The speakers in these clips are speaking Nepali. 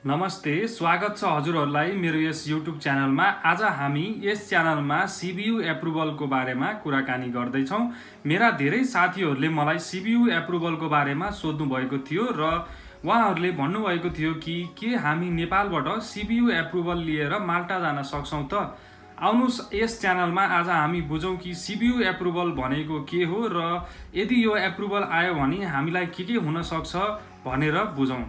नमस्ते, स्वागत छ हजुरहरुलाई मेरो यस YouTube च्यानलमा। आज हामी यस च्यानलमा CBU एप्रुभलको बारेमा कुराकानी गर्दै छौं। मेरा धेरै साथीहरुले मलाई CBU एप्रुभलको बारेमा सोध्नु भएको थियो र उहाँहरुले भन्नु भएको थियो कि के हामी नेपालबाट CBU एप्रुभल लिएर माल्टा जान सक्छौं त? आउनुस् यस च्यानलमा आज हामी बुझौं कि CBU एप्रुभल भनेको के हो र यदि यो एप्रुभल आयो भने हामीलाई के हुन सक्छ भनेर बुझौं।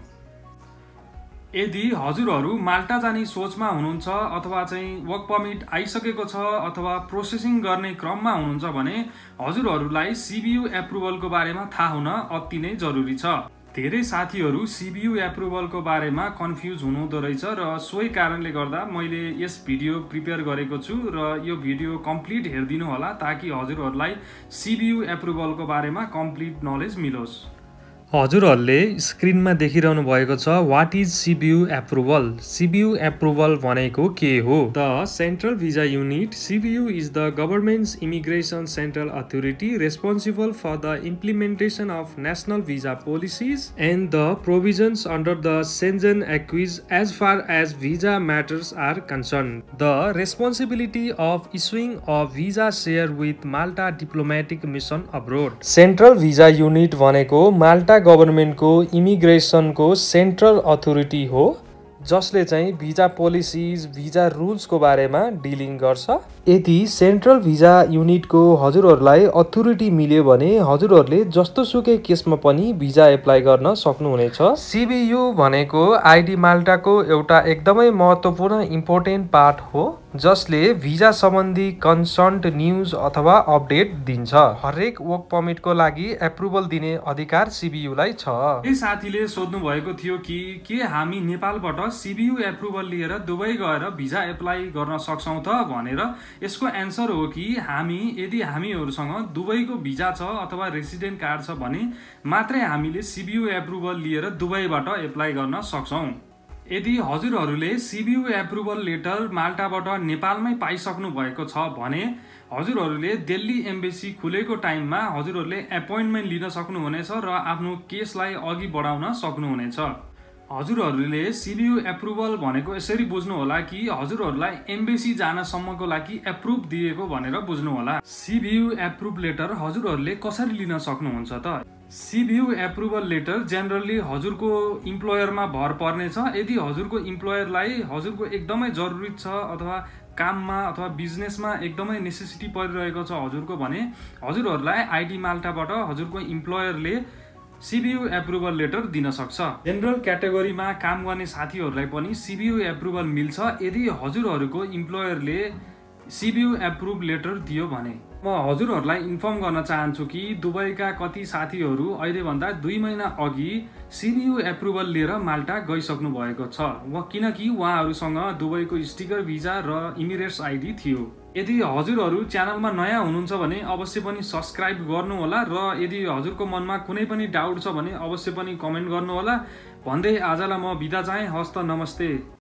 यदि हजुरहरु माल्टा जाने सोचमा हुनुहुन्छ अथवा चाहिँ वर्क परमिट आइसकेको छ अथवा प्रोसेसिङ गर्ने क्रममा हुनुहुन्छ भने हजुरहरुलाई CBU एप्रुभलको बारेमा थाहा हुन अति नै जरुरी छ। धेरै साथीहरु CBU एप्रुभलको बारेमा कन्फ्युज हुनुहुँदो रहेछ र सोही कारणले गर्दा मैले यस भिडियो प्रिपेयर गरेको छु र यो भिडियो कम्प्लिट हेर्दिनु होला ताकि हजुरहरुलाई CBU एप्रुभलको बारेमा कम्प्लिट नलेज मिलोस्। हजुरहरुले स्क्रिनमा देखिरहनु भएको छ what is CBU approval. CBU approval भनेको के हो? The central visa unit CBU is the government's immigration central authority responsible for the implementation of national visa policies and the provisions under the Schengen acquis as far as visa matters are concern. The responsibility of issuing a visa share with Malta diplomatic mission abroad. Central visa unit भनेको माल्टा गभर्नमेन्टको इमिग्रेसनको सेन्ट्रल अथोरिटी हो जसले चाहिँ भिजा पोलिसिज भिजा रुल्सको बारेमा डिलिङ गर्छ। यदि सेन्ट्रल भिजा युनिटको हजुरहरुलाई अथोरिटी मिल्यो भने हजुरहरुले जस्तो सुकै केसमा पनि भिजा एप्लाई गर्न सक्नुहुनेछ। CBU भनेको आइडी माल्टाको एउटा एकदमै महत्त्वपूर्ण इम्पोर्टेन्ट पार्ट हो जसले भिजा सम्बन्धी कन्सर्न्ड न्यूज अथवा अपडेट दिन्छ। हरेक वर्क परमिटको लागि एप्रुभल दिने अधिकार CBU लाई छ। यही साथीले सोध्नु भएको थियो कि के हामी नेपालबाट CBU एप्रुभल लिएर दुबई गएर भिजा एप्लाई गर्न सक्छौं त भनेर। यसको एन्सर हो कि यदि हामीहरुसँग दुबईको भिजा छ अथवा रेसिडेन्ट कार्ड छ भने मात्रै हामीले CBU एप्रुभल लिएर दुबईबाट एप्लाई गर्न सक्छौं। यदि हजुरहरुले CBU एप्रुभल लेटर माल्टाबाट नेपालमै पाइसक्नु भएको छ भने हजुरहरुले दिल्ली एम्बेसी खुलेको टाइममा हजुरहरुले एपोइन्टमेन्ट लिन सक्नुहुनेछ र आफ्नो केसलाई अघि बढाउन सक्नुहुनेछ। हजुरहरुले CBU एप्रुभल भनेको यसरी बुझ्नु होला कि हजुरहरुलाई एम्बेसी जानसम्मको लागि एप्रुभ दिएको भनेर बुझ्नु होला। CBU एप्रुभ लेटर हजुरहरुले कसरी लिन सक्नुहुन्छ त? CBU एप्रुभल लेटर जेनरली हजुरको इम्प्लोयरमा भर पर्नेछ। यदि हजुरको इम्प्लोयरलाई हजुरको एकदमै जरुरी छ अथवा काममा अथवा बिजनेसमा एकदमै नेसेसिटी परिरहेको छ हजुरको भने हजुरहरुलाई आइडी माल्टाबाट हजुरको इम्प्लोयरले CBU एप्रुभल लेटर दिन सक्छ। जनरल क्याटेगोरीमा काम गर्ने साथीहरुलाई पनि CBU एप्रुभल मिल्छ यदि हजुरहरुको इम्प्लोयरले CBU एप्रुभ लेटर दियो भने। म हजुरहरुलाई इन्फर्म गर्न चाहन्छु कि दुबईका कति साथीहरु अहिले भन्दा 2 महिना अघि CBU एप्रुभल लिएर माल्टा गइसक्नु भएको छ किनकि उहाँहरुसँग दुबईको स्टिकर भिजा र इमिरेट्स आइडी थियो। यदि हजुरहरु च्यानलमा नयाँ हुनुहुन्छ भने अवश्य पनि सब्स्क्राइब गर्नु होला र यदि हजुरको मनमा कुनै पनि डाउट छ भने अवश्य पनि कमेन्ट गर्नु होला भन्दै आजलाई म बिदा चाहे। हस्त नमस्ते।